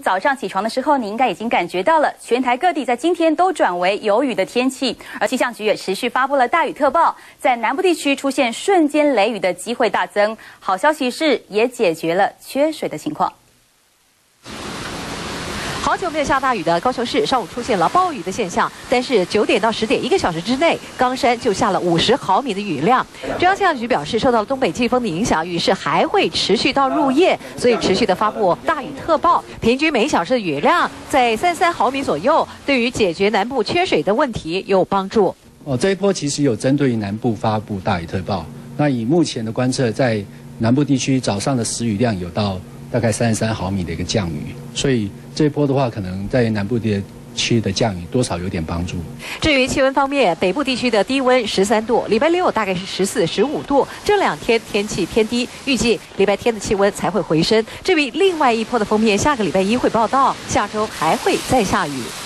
早上起床的时候，你应该已经感觉到了，全台各地在今天都转为有雨的天气，而气象局也持续发布了大雨特报，在南部地区出现瞬间雷雨的机会大增。好消息是，也解决了缺水的情况。 好久没有下大雨的高雄市上午出现了暴雨的现象，但是9点到10点1个小时之内，冈山就下了50毫米的雨量。中央气象局表示，受到了东北季风的影响，雨势还会持续到入夜，所以持续的发布大雨特报，平均每小时的雨量在33毫米左右，对于解决南部缺水的问题有帮助。 这一波其实有针对于南部发布大雨特报，那以目前的观测，在南部地区早上的时雨量有到 大概33毫米的一个降雨，所以这一波的话，可能在南部地区的降雨多少有点帮助。 至于气温方面，北部地区的低温13度，礼拜六大概是14、15度，这2天天气偏低，预计礼拜天的气温才会回升。至于另外一波的锋面，下个礼拜1会报道，下周还会再下雨。